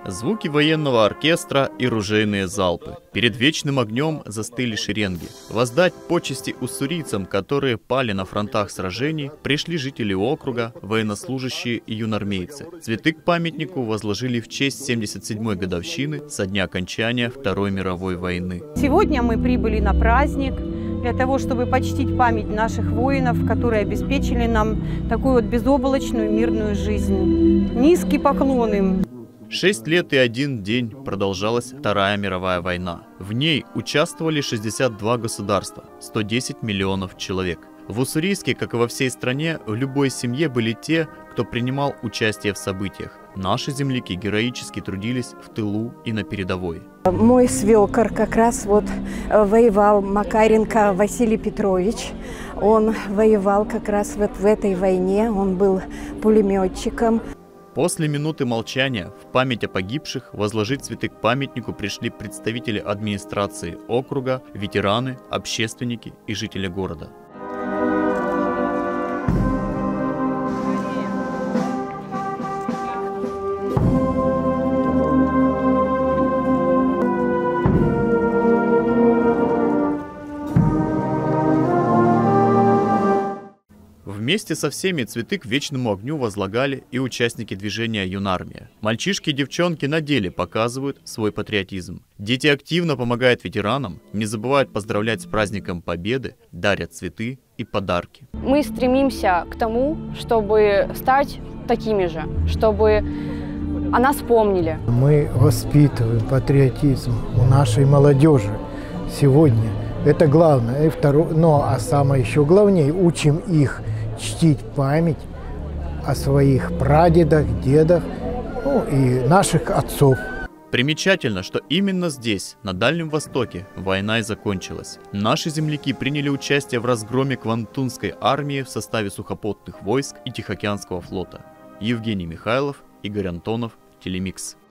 Звуки военного оркестра и ружейные залпы. Перед вечным огнем застыли шеренги. Воздать почести уссурийцам, которые пали на фронтах сражений, пришли жители округа, военнослужащие и юнармейцы. Цветы к памятнику возложили в честь 77-й годовщины со дня окончания Второй мировой войны. Сегодня мы прибыли на праздник для того, чтобы почтить память наших воинов, которые обеспечили нам такую вот безоблачную мирную жизнь. Низкий поклон им. 6 лет и 1 день продолжалась Вторая мировая война. В ней участвовали 62 государства, 110 миллионов человек. В Уссурийске, как и во всей стране, в любой семье были те, кто принимал участие в событиях. Наши земляки героически трудились в тылу и на передовой. Мой свекор как раз вот воевал, Макаренко Василий Петрович. Он воевал как раз вот в этой войне, он был пулеметчиком. После минуты молчания в память о погибших возложить цветы к памятнику пришли представители администрации округа, ветераны, общественники и жители города. Вместе со всеми цветы к вечному огню возлагали и участники движения «Юнармия». Мальчишки и девчонки на деле показывают свой патриотизм. Дети активно помогают ветеранам, не забывают поздравлять с праздником Победы, дарят цветы и подарки. Мы стремимся к тому, чтобы стать такими же, чтобы о нас помнили. Мы воспитываем патриотизм у нашей молодежи сегодня. Это главное. И второе, а самое еще главнее, учим их чтить память о своих прадедах, дедах, и наших отцов. Примечательно, что именно здесь, на Дальнем Востоке, война и закончилась. Наши земляки приняли участие в разгроме Квантунской армии в составе сухопутных войск и Тихоокеанского флота. Евгений Михайлов, Игорь Антонов, Телемикс.